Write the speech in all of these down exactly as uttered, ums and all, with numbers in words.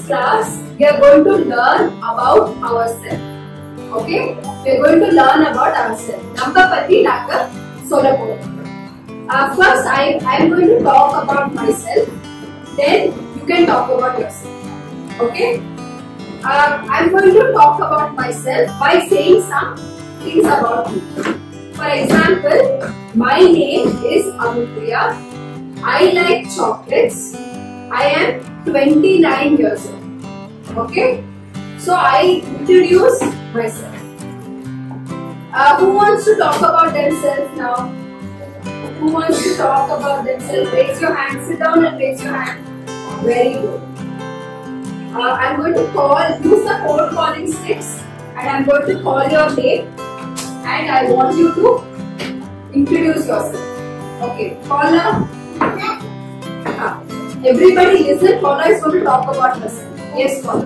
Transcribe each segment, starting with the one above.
class, we are going to learn about ourselves. Okay? We are going to learn about ourselves. Namma patti naka solaporam. Uh, first, I am going to talk about myself. Then you can talk about yourself. Okay? Uh, I am going to talk about myself by saying some things about me. For example, my name is Anupriya. I like chocolates. I am twenty-nine years old. Okay? So I introduce myself. Uh, who wants to talk about themselves now? Who wants to talk about themselves? Raise your hand. Sit down and raise your hand. Very good. Uh, I'm going to call, use the phone calling sticks, and I'm going to call your name, and I want you to introduce yourself. Okay, caller. Uh, everybody listen. Caller is going to talk about herself. Yes, caller.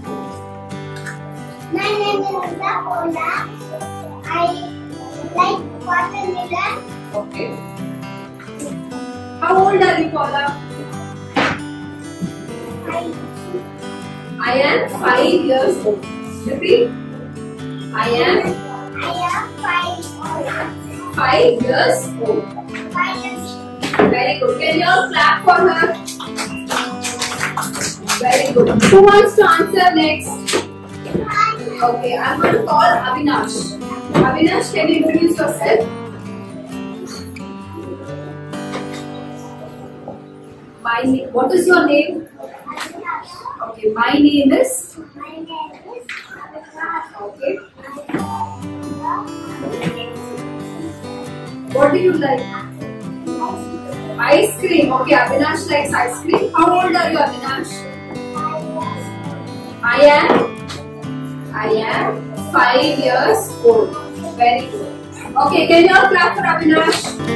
My name is Paula. I like watermelon. Okay. How old are you, Paula? I, I am five years old. Repeat. I am I am five. five years old. Five years. Very good. Can you all clap for her? Very good. Who wants to answer next? Okay, I'm going to call Avinash. Avinash, can you introduce yourself? My name. What is your name? Okay, my name is. My name is. Okay. What do you like? Ice cream. Okay, Avinash likes ice cream. How old are you, Avinash? I am. I am five years old. Very good. Okay, can you all clap for Avinash?